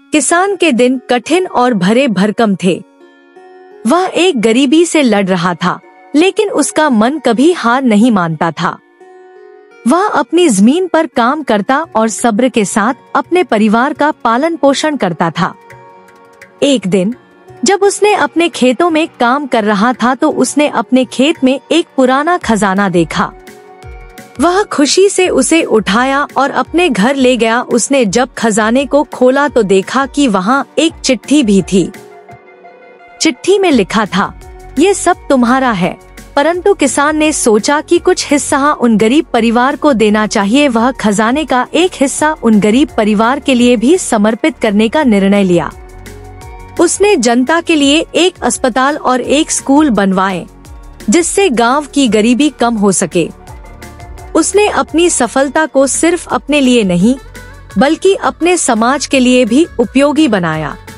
किसान के दिन कठिन और भरे भरकम थे। वह एक गरीबी से लड़ रहा था, लेकिन उसका मन कभी हार नहीं मानता था। वह अपनी जमीन पर काम करता और सब्र के साथ अपने परिवार का पालन पोषण करता था। एक दिन जब उसने अपने खेतों में काम कर रहा था तो उसने अपने खेत में एक पुराना खजाना देखा। वह खुशी से उसे उठाया और अपने घर ले गया। उसने जब खजाने को खोला तो देखा कि वहाँ एक चिट्ठी भी थी। चिट्ठी में लिखा था, ये सब तुम्हारा है। परंतु किसान ने सोचा कि कुछ हिस्सा उन गरीब परिवार को देना चाहिए। वह खजाने का एक हिस्सा उन गरीब परिवार के लिए भी समर्पित करने का निर्णय लिया। उसने जनता के लिए एक अस्पताल और एक स्कूल बनवाए, जिससे गांव की गरीबी कम हो सके। उसने अपनी सफलता को सिर्फ अपने लिए नहीं, बल्कि अपने समाज के लिए भी उपयोगी बनाया।